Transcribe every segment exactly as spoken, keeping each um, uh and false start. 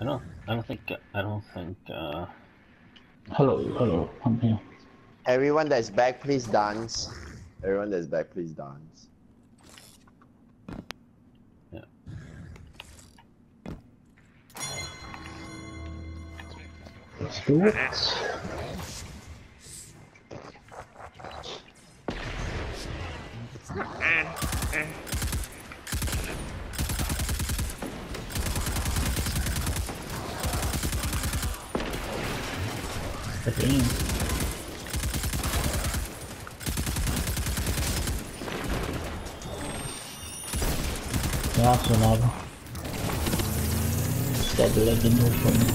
I don't. I don't think. I don't think. Uh... Hello, hello. I'm here. Everyone that's back, please dance. Everyone that's back, please dance. Yeah. Let's do it. Step in. Ja, så lava. Dead legend for me.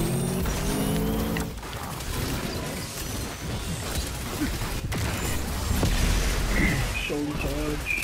Shoulder charge.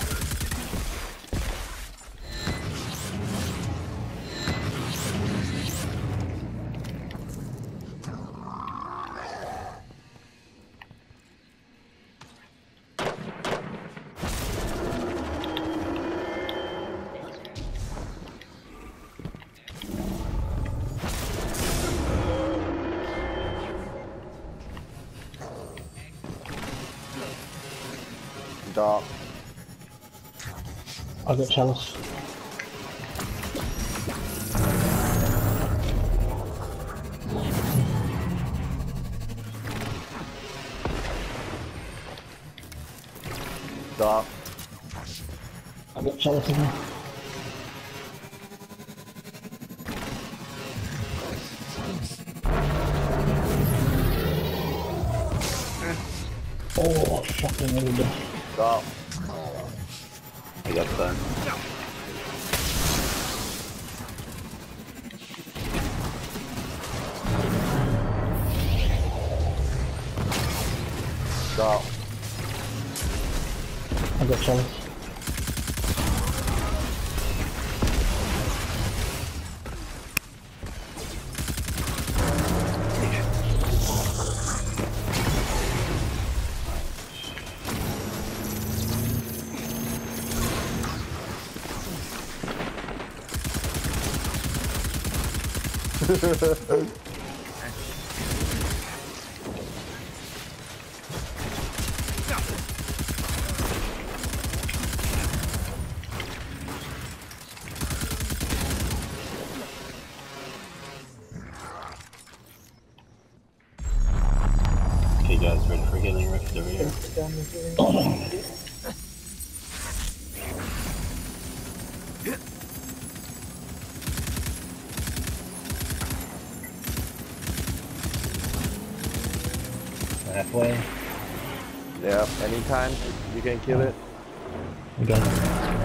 Dog. I'll get Chalice. Dog. I'll get Chalice again. Oh, fucking over. Dog. I got fun. Dog. I got Chalice. Okay, guys, ready for healing rift over here? Halfway. Yeah, anytime you can kill it. We got it.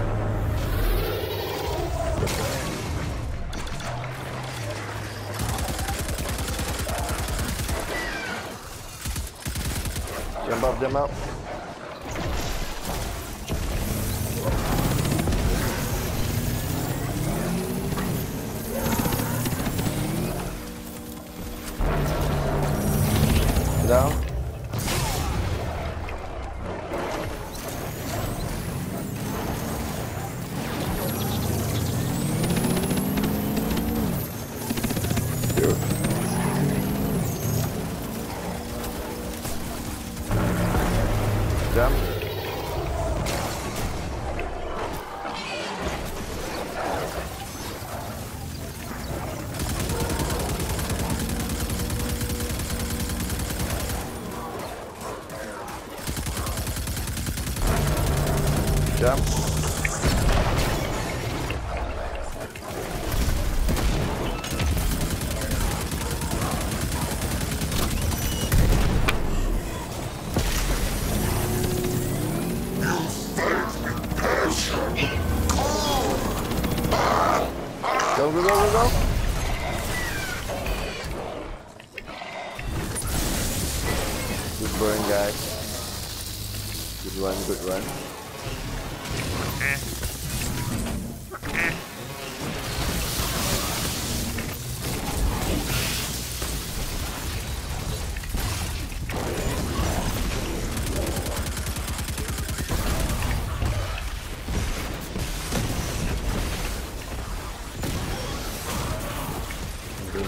Jump up, jump up. Down. Jump. Jump. Go, go, go, go, go. Good burn, guys. Good run, good run.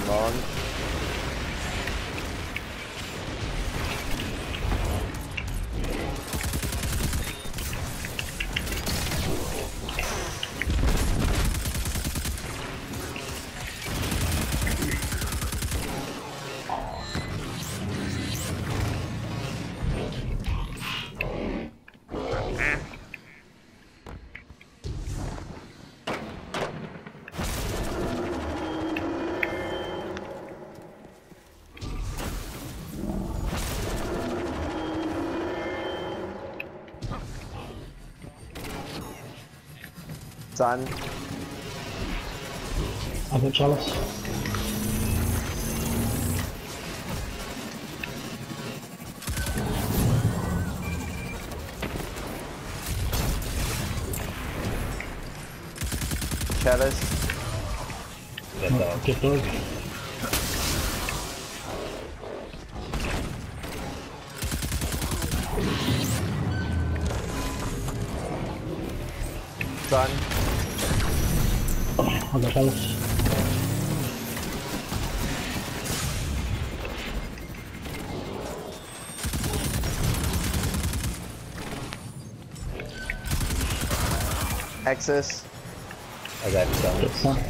Launch. Sun. I've got Chalice. Chalice. Get No, dog. Get dog. Sun. I've got Chalice. Access. I got some. Get Sun.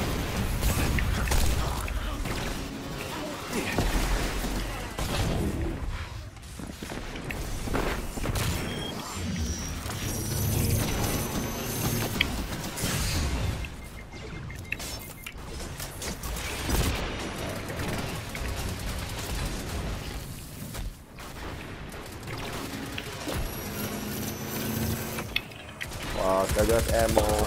Wow, I got ammo.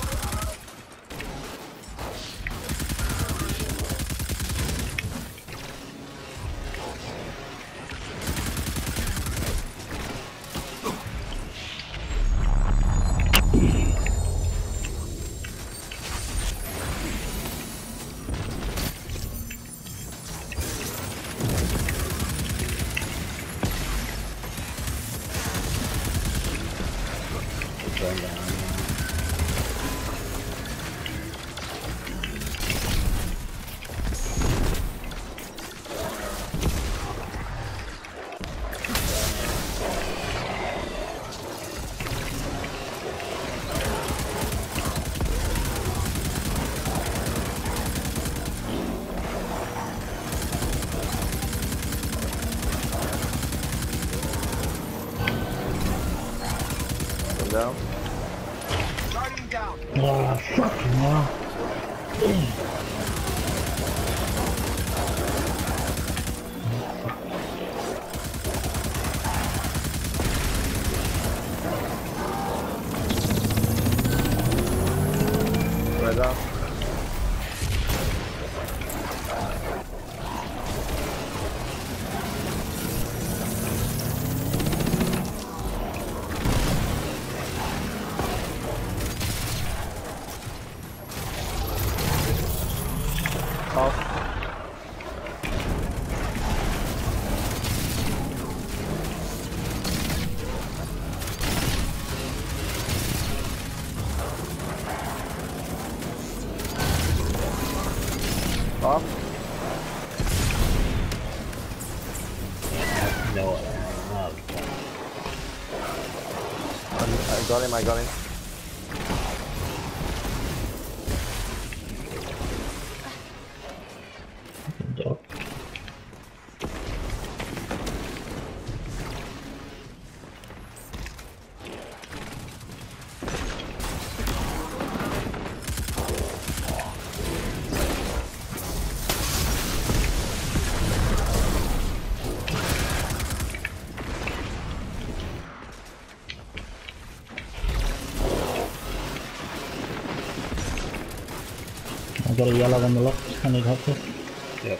It's going down. Come down. Ah, fucking hell. Right down. Off. Off. No, no. I got him, I got him. Dog. I've got a yellow on the left. I need help here. Yep.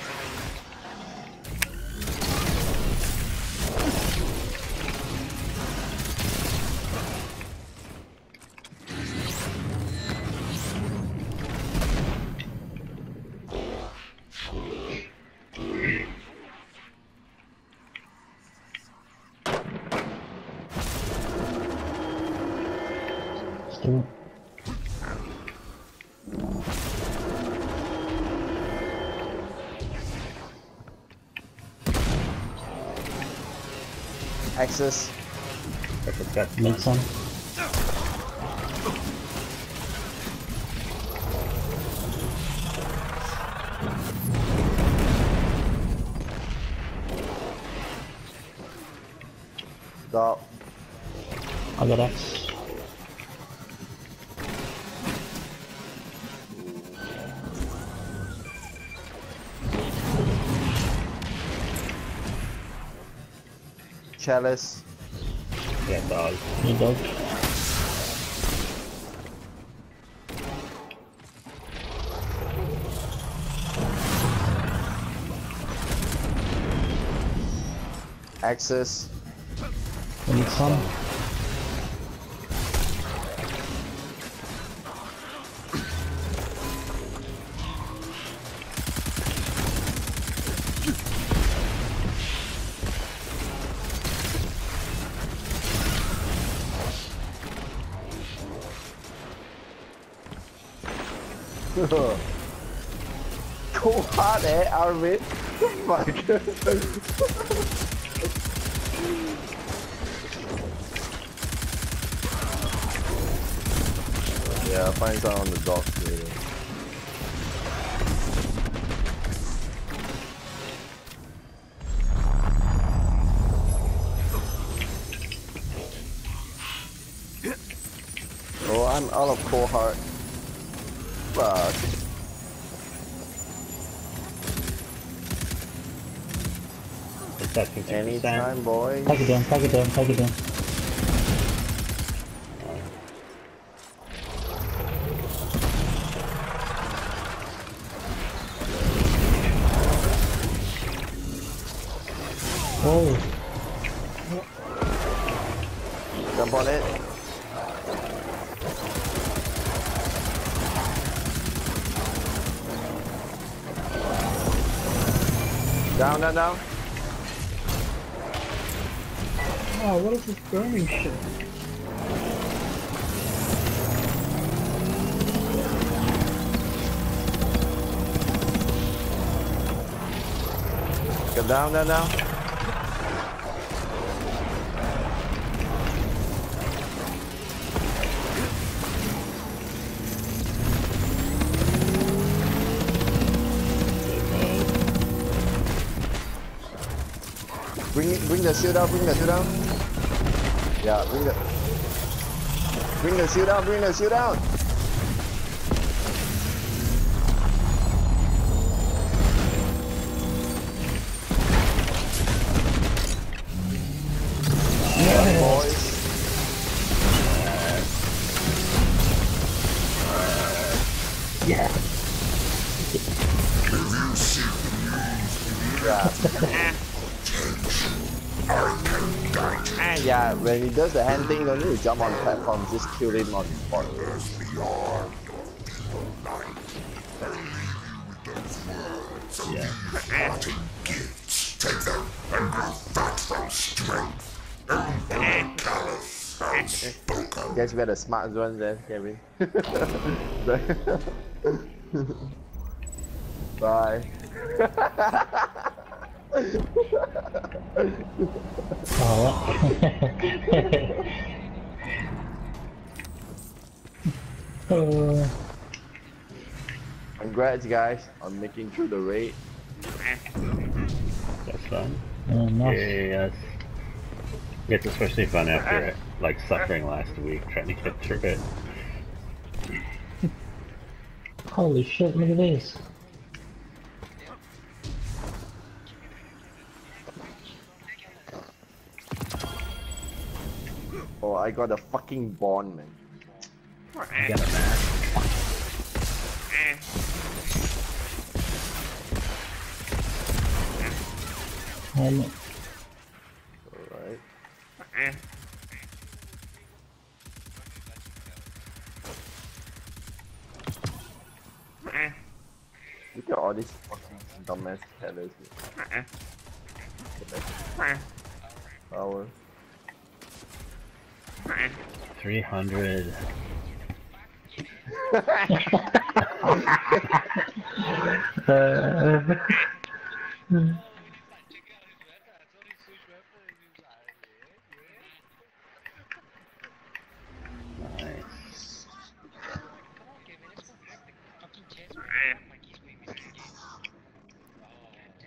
Still. Access. Perfect, that's Need done. some. Stop. I got X. Chalice. Yeah, dog. Need dog. Access. We need some. Go hard, eh, Arvid? Fuck. Yeah, find some on the docks later. Oh, I'm out of cold heart. Fuck. It's at fifty percent. Anytime, boys. Take it down, take it down, take it down. Whoa. Jump on it. Down, down, down. Oh, what is this burning shit? Go down, down, down. Bring it, bring the shield down, bring the shield down. Yeah, bring the Bring the shield down, bring the shield down. Yeah, boys. Yeah. Yeah. Ah, yeah, when he does the hand thing, you don't need to jump on the platform, just kill him on the spot. Yeah. Take them and grow fat from strength. And callous and spoken. Guess we're the smart ones then, Kevin. Bye. uh, Congrats guys on making through the raid. That's fun. uh, nice. Yeah, yes. It's especially fun after like suffering last week trying to get through it. Holy shit, look at this. Oh, I got a fucking bond, man. You got a mask. Um, Alright. Look at all these fucking dumbass killers. Power. Three hundred. uh,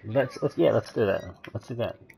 Let's let's yeah, let's do that. Let's do that.